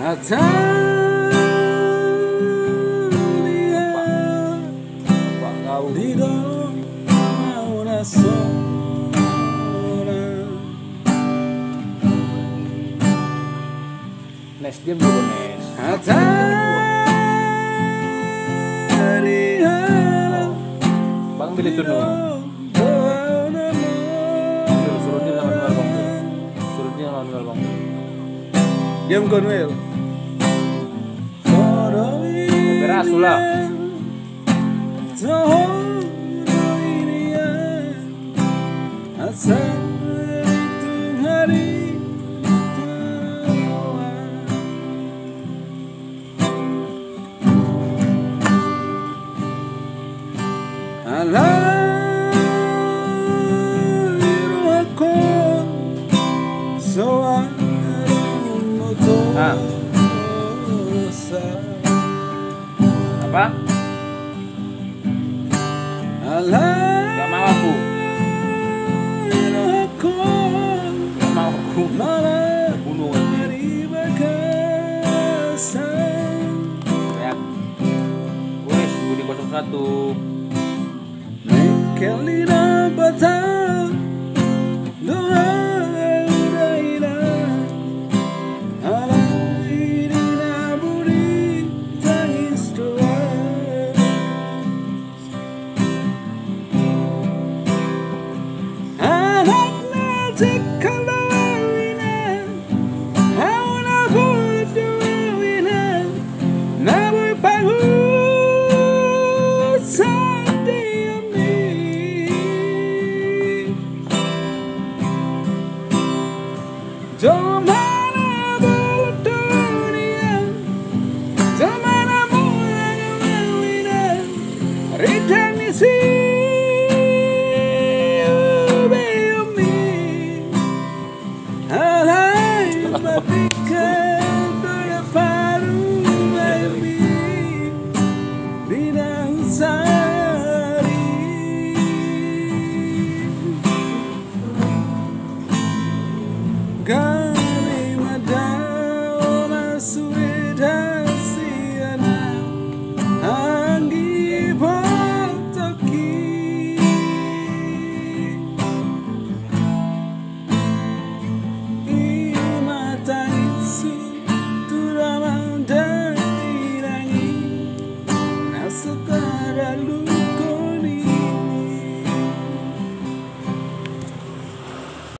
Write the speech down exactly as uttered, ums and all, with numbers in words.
Atalia di donna una sola. Nes diam dulu Nes. Atalia Bang beli tuh dulu. Suruh dia sama Noel Bang. Suruh dia sama Noel Bang. Diam kau Noel. Beras lah. Ah. Apa? Gak mau aku. Gak mau aku. Bunuh ya. Wes, Budi nol satu. God